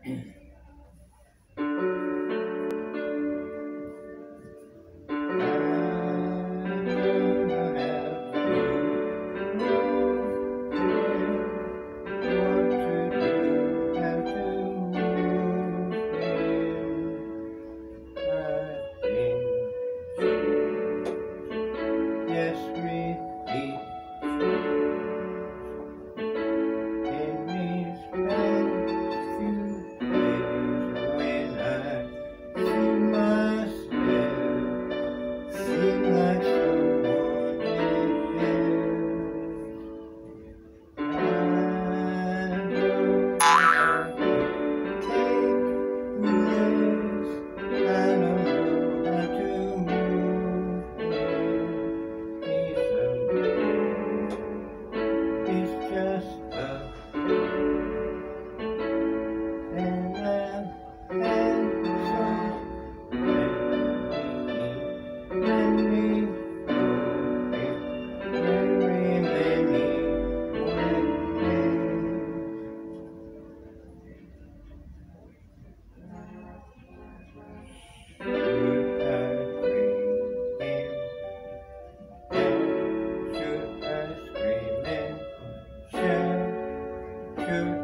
Yes, we eat in these past few days when I see myself seem like someone else. I don't know how to move. It's just a and I've had some many should I scream and shout? Should